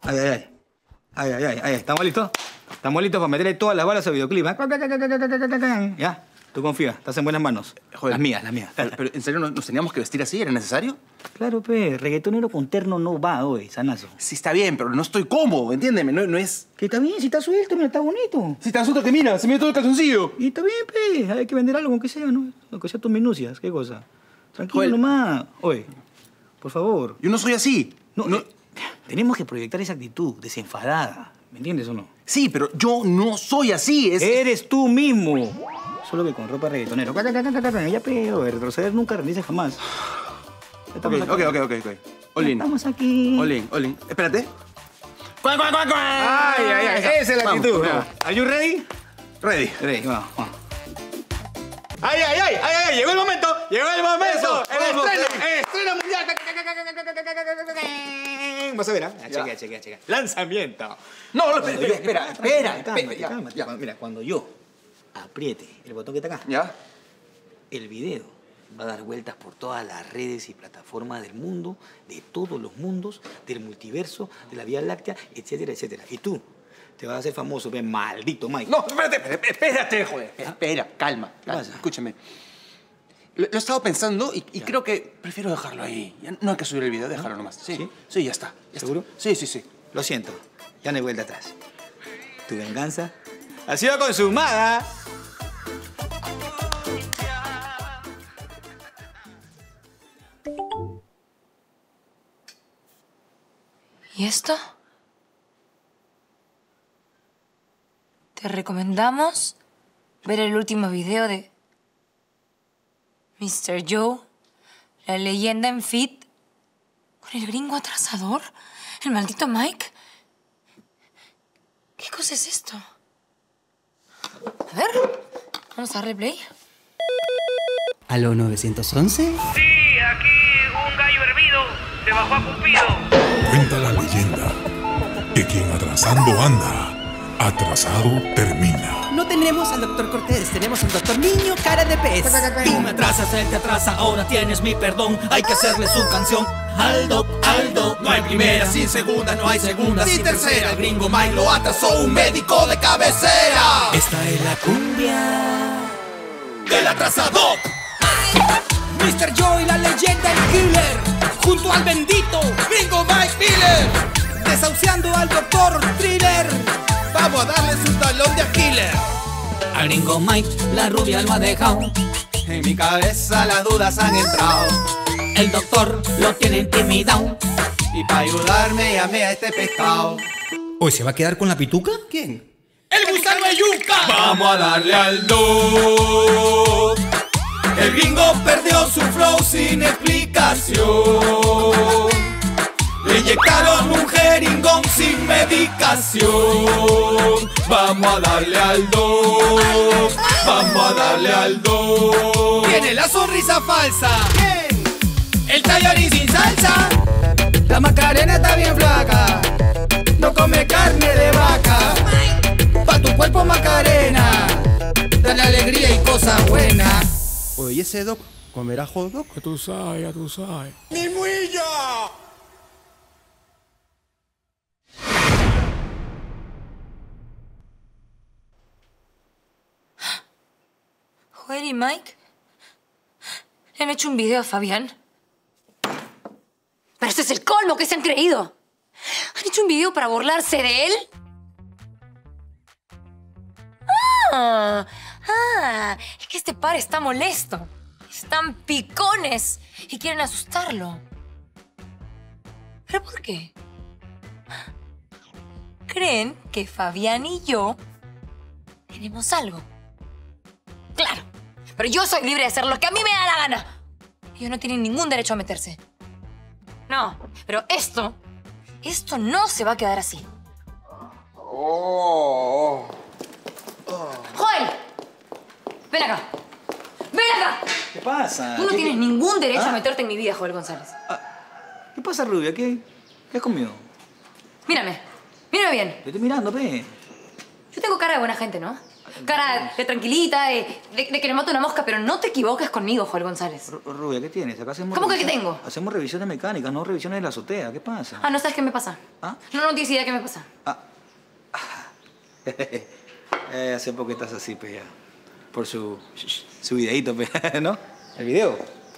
Ay, ay, ay. Ay, ay, ay, ay. ¿Estamos listos? Estamos listos para meterle todas las balas al videoclip, ¿eh? Ya. Tú confía, estás en buenas manos. Joder. Las mías, las mías. Pero, ¿en serio nos teníamos que vestir así? ¿Era necesario? Claro, pe. Reggaetonero con terno no va hoy, sanazo. Sí, está bien, pero no estoy cómodo, entiéndeme. No es... Que está bien, si está suelto, mira, está bonito. Si te asusta, que mira, se me ve todo el calzoncillo. Y está bien, pe. Hay que vender algo, aunque sea, ¿no? Aunque sea tus minucias. ¿Qué cosa? Tranquilo Joder. nomás. Oye, por favor. Yo no soy así. No. Tenemos que proyectar esa actitud desenfadada. ¿Me entiendes o no? Sí, pero yo no soy así. Eres tú mismo. Solo que con ropa reggaetonero. Ya, pero retroceder nunca, rendirse jamás. Ok. Olin. Estamos aquí. Olin. Espérate. ¡Cuac, cuac, cuac, cuac! Ay, ay, ay. Esa es la Vamos, actitud. vamos. ¿Are you ready? Ready. Ready, vamos. ¡Ay, ay, ay! ¡Ay, ay! ¡Llegó el momento! ¡Llegó el momento! Eso, ¡El vamos, estreno mundial! Vas a ver, ¿ah? Chequea. ¡Lanzamiento! No, espera. Cálmate. Ya. Mira, cuando yo apriete el botón que está acá, ¿Ya? el video va a dar vueltas por todas las redes y plataformas del mundo, de todos los mundos, del multiverso, de la Vía Láctea, etcétera, etcétera. Y tú te vas a hacer famoso, ve, maldito Mike. No, espérate, joder. Espera, calma. pasa? Escúchame. Lo he estado pensando y creo que prefiero dejarlo ahí. Ya no hay que subir el video, déjalo nomás. ¿Sí? Sí, ya está. ¿Seguro? Sí. Lo siento, ya no hay vuelta atrás. Tu venganza ha sido consumada. ¿Y esto? Te recomendamos ver el último video de Mr. Joe, la leyenda en fit, con el gringo atrasador, el maldito Mike. ¿Qué cosa es esto? A ver, vamos a darle play. ¿Aló 911? Sí, aquí un gallo hervido se bajó a Cupido. Cuenta la leyenda que quien atrasando anda, atrasado termina. No tenemos al doctor Cortés, tenemos al doctor Niño Cara de Pez. Tú me atrasas, él te atrasa, ahora tienes mi perdón. Hay que hacerle su canción. Aldo, no hay primera sin segunda, no hay segunda sin tercera. El gringo Mike lo atrasó un médico de cabecera. Esta es la cumbia del atrasador. Mr. Joe y la leyenda, el killer, junto al bendito gringo Mike Miller, desahuciando al doctor Thriller. Vamos a darle su talón de Aquiles. Al gringo Mike la rubia lo ha dejado. En mi cabeza las dudas han entrado. El doctor lo tiene intimidado. Y para ayudarme llamé a este pescado. ¿Hoy se va a quedar con la pituca? ¿Quién? ¡El gusano de yuca! Vamos a darle al doc. El gringo perdió su flow sin explicación. Le inyectaron un jeringón sin medicación. Vamos a darle al doc. Vamos a darle al doc. Tiene la sonrisa falsa. ¿Quién? El tallarín sin salsa. La Macarena está bien flaca. No come carne de vaca. Pa' tu cuerpo Macarena. Dale alegría y cosas buenas. Oye, ese doc comerá hot dog. Ya tú sabes. ¡Mi muilla! Joel y Mike le han hecho un video a Fabián. Pero este es el colmo, que se han creído. ¿Han hecho un video para burlarse de él? Es que este par está molesto. Están picones y quieren asustarlo. ¿Pero por qué? Creen que Fabián y yo tenemos algo. Claro, pero yo soy libre de hacer lo que a mí me da la gana. Ellos no tienen ningún derecho a meterse. No, pero esto no se va a quedar así. ¡Joel! ¡Ven acá! ¡Ven acá! ¿Qué pasa? Tú no tienes ningún derecho a meterte en mi vida, Joel González. ¿Qué pasa, rubia? ¿Qué has comido? Mírame bien. Te estoy mirando, pe. Yo tengo cara de buena gente, ¿no? cara de tranquilita, de que le mato una mosca, pero no te equivoques conmigo, Joel González. Rubia, ¿qué tienes? Acá hacemos ¿Cómo que qué tengo? Hacemos revisiones mecánicas, no revisiones de la azotea. ¿Qué pasa? Ah, ¿no sabes qué me pasa? ¿Ah? No tienes idea qué me pasa. Hace poco estás así, pe, ya. Por su videíto, pe, ¿no? El video.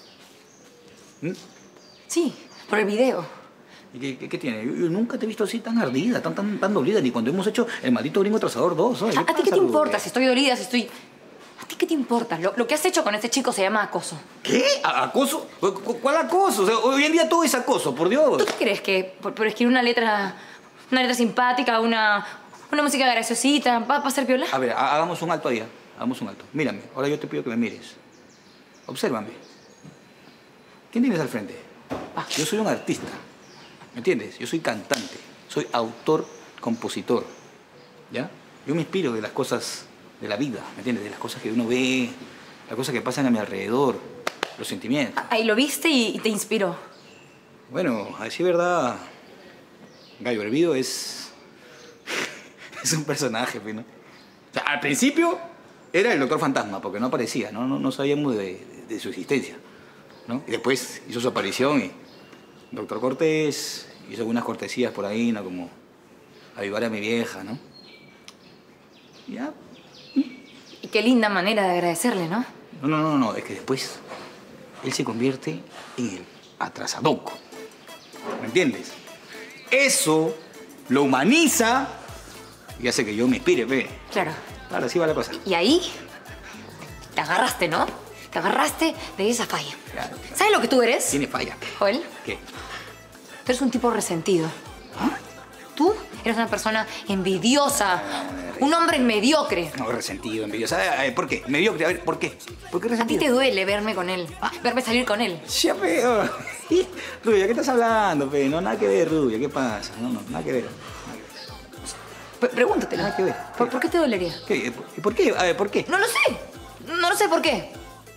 Sí, por el video. ¿Y qué tiene? Yo nunca te he visto así tan ardida, tan dolida, ni cuando hemos hecho el maldito Gringo Atrasador 2. ¿Oye? ¿A ti qué te importa si estoy dolida, si estoy... ¿A ti qué te importa? Lo que has hecho con este chico se llama acoso. ¿Qué? ¿Acoso? ¿Cuál acoso? O sea, hoy en día todo es acoso, por Dios. ¿Tú qué crees que por escribir una letra simpática, una música graciosita, va a ser piola? A ver, hagamos un alto ahí. Hagamos un alto. Mírame, ahora yo te pido que me mires. Obsérvame. ¿Quién tienes al frente? Yo soy un artista. ¿Me entiendes? Yo soy cantante. Soy autor, compositor. ¿Ya? Yo me inspiro de las cosas de la vida, ¿me entiendes? De las cosas que uno ve, las cosas que pasan a mi alrededor, los sentimientos. Ahí lo viste y te inspiró. Bueno, a decir verdad, Gallo Hervido es un personaje, pues, ¿no? O sea, al principio era el Doctor Fantasma, porque no aparecía, no sabíamos de su existencia, ¿no? Y después hizo su aparición y Doctor Cortés hizo algunas cortesías por ahí, ¿no? Como avivar a mi vieja, ¿no? Y ya. Y qué linda manera de agradecerle, ¿no? No, es que después él se convierte en el atrasadoco. ¿Me entiendes? Eso lo humaniza y hace que yo me inspire, ve. Claro. Ahora sí va la cosa. Y ahí te agarraste, ¿no? Te agarraste de esa falla. Claro. ¿Sabes lo que tú eres? Tiene falla. Joel, ¿Qué? tú eres un tipo resentido. Tú eres una persona envidiosa, un hombre mediocre. No, resentido, envidioso. ¿Por qué? Mediocre. A ver, ¿por qué? ¿Por qué A ti resentido? te duele verme con él, verme salir con él. Ya, pero... Rubia, ¿qué estás hablando, pe? No, nada que ver, Rubia. ¿Qué pasa? No, nada que ver. Pregúntatelo. Nada que ver. ¿Por qué te dolería? ¿Qué? ¿Y por qué? A ver, ¿por qué? No lo sé. No lo sé por qué.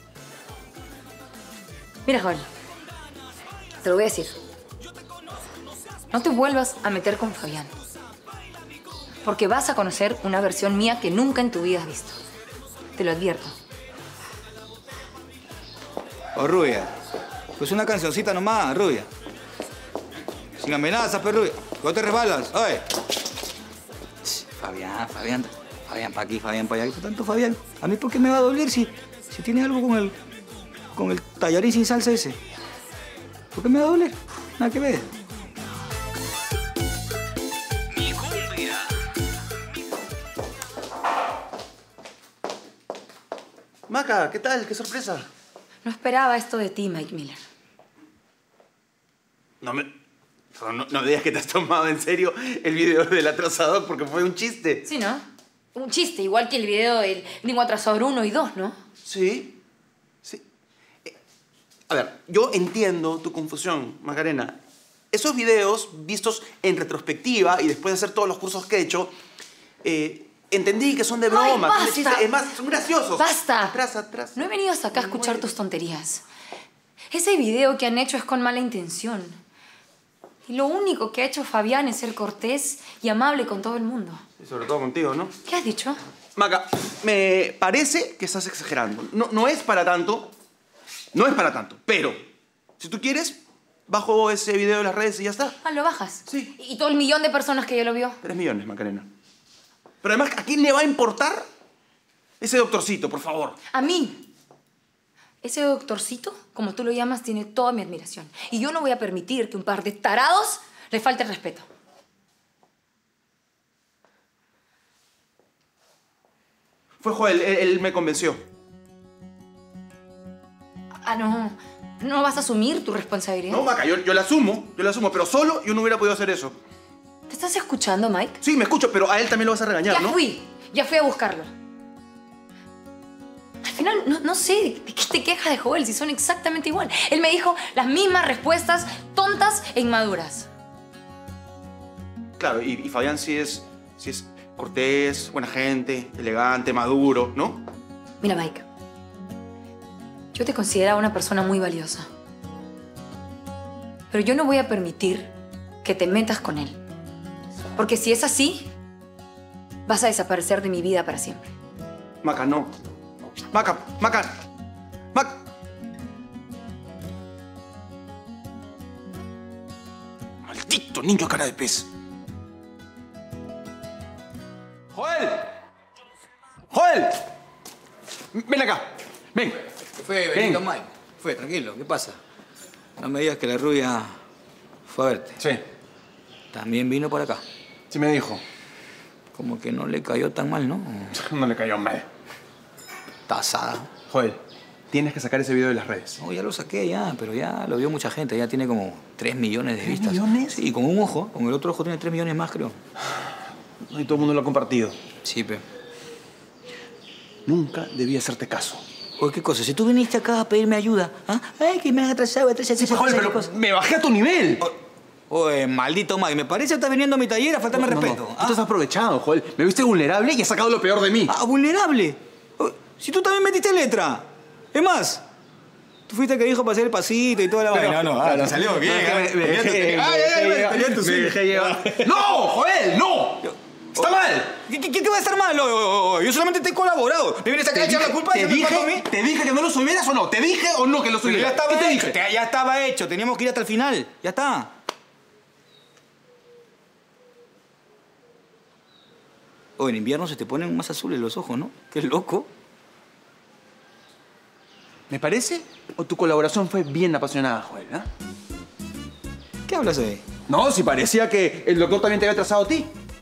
Mira, Joel. Te lo voy a decir. No te vuelvas a meter con Fabián. Porque vas a conocer una versión mía que nunca en tu vida has visto. Te lo advierto. Oh, Rubia. Pues una cancioncita nomás, Rubia. Sin amenazas, pues, Rubia. No te resbalas. Oye. Fabián, para aquí, Fabián, para allá. Tanto Fabián. ¿A mí por qué me va a doler si tienes algo con el tallarín sin salsa ese? ¿Por qué me va a doler? Nada que ver. Maca, ¿qué tal? ¡Qué sorpresa! No esperaba esto de ti, Mike Miller. No me digas que te has tomado en serio el video del atrasador porque fue un chiste. Sí, ¿no? Un chiste, igual que el video del Gringo Atrasador 1 y 2, ¿no? Sí, sí. A ver, yo entiendo tu confusión, Macarena. Esos videos, vistos en retrospectiva y después de hacer todos los cursos que he hecho, entendí que son de broma, ¡Ay, son de basta! chiste. Es más, son graciosos. ¡Basta! Atrás. No he venido hasta acá a escuchar tus tonterías. Ese video que han hecho es con mala intención. Y lo único que ha hecho Fabián es ser cortés y amable con todo el mundo. Y sobre todo contigo, ¿no? ¿Qué has dicho? Maca, me parece que estás exagerando. No es para tanto. No es para tanto. Pero, si tú quieres, bajo ese video de las redes y ya está. Ah, ¿lo bajas? Sí. ¿Y todo el millón de personas que ya lo vio? 3 millones, Macarena. Pero además, ¿a quién le va a importar ese doctorcito, por favor? A mí. Ese doctorcito, como tú lo llamas, tiene toda mi admiración. Y yo no voy a permitir que un par de tarados le falte el respeto. Fue Joel, él me convenció. Ah, no. ¿No vas a asumir tu responsabilidad? No, Maca, yo la asumo, pero solo yo no hubiera podido hacer eso. ¿Te estás escuchando, Mike? Sí, me escucho, pero a él también lo vas a regañar, Ya ¿no? ya fui a buscarlo. Al final, no sé de qué te quejas de Joel si son exactamente igual. Él me dijo las mismas respuestas tontas e inmaduras. Claro, y Fabián sí es cortés, buena gente, elegante, maduro, ¿no? Mira, Mike. Yo te consideraba una persona muy valiosa. Pero yo no voy a permitir que te metas con él. Porque si es así, vas a desaparecer de mi vida para siempre. Maca, no. Maca. Maldito niño cara de pez. ¡Joel! Ven acá. Ven. ¿Qué fue, Benito Mike? Fue, tranquilo. ¿Qué pasa? No me digas que la rubia fue a verte. Sí. También vino por acá. Sí me dijo. Como que no le cayó tan mal, ¿no? No le cayó mal. Está asada. Joel, tienes que sacar ese video de las redes. No, ya lo saqué ya, pero ya lo vio mucha gente. Ya tiene como 3 millones de vistas. millones? Sí, con un ojo. Con el otro ojo tiene 3 millones más, creo. Y todo el mundo lo ha compartido. Sí, pe. Nunca debí hacerte caso. Oye, ¿qué cosa? Si tú viniste acá a pedirme ayuda, ¿ah? Ay, que me has atrasado, Joel, pero me bajé a tu nivel. Oye, maldito Mike, me parece que estás viniendo a mi taller a faltarme respeto. Tú te has aprovechado, Joel. Me viste vulnerable y has sacado lo peor de mí. Ah, vulnerable. Si tú también metiste letra. Es más, tú fuiste el que dijo para hacer el pasito y toda la vaina. No, te salió bien. Me dejé llevar. ¡No, Joel! ¡No! ¡Está mal! ¿Qué va a estar mal? Yo solamente te he colaborado. ¿Me vienes acá a echar la culpa? ¿Te dije que no lo subieras o no? ¿Te dije o no que lo subieras? Ya estaba ¿Qué te hecho. dije? Ya estaba hecho. Teníamos que ir hasta el final. Ya está. En invierno se te ponen más azules los ojos, ¿no? Qué loco. ¿Me parece? ¿O tu colaboración fue bien apasionada, Joel? ¿Eh? ¿Qué hablas ahí? No, si parecía que el doctor también te había trazado a ti.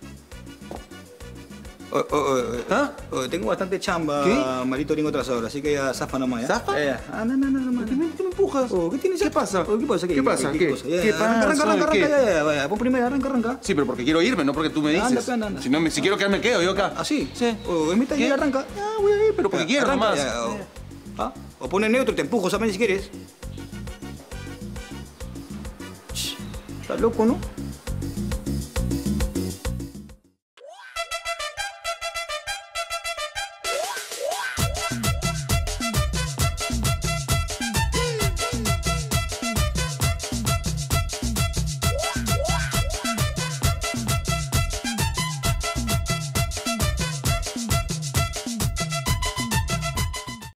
¿Ah? Tengo bastante chamba, ¿Qué? Marito Ringo Trazador, así que ya zafa nomás, ¿ya? ¿Zafa? No. ¿Qué me empujas? ¿Qué tienes? ¿Qué pasa? ¿Qué pasa? ¿Qué pasa? ¿Qué? cosa? ¿Qué pasa? Arranca, ¿Qué? ya. Pon primero, arranca. Sí, pero porque quiero irme, no porque tú me dices. Anda. Si quiero quedarme, quedo yo acá. ¿Ah, sí? Sí. En mi taller ¿Qué? arranca. Voy a ir, pero porque quiero Arranca, nomás. ya, o pone neutro y te empujo, ¿sabes? Si quieres. Está loco, ¿no?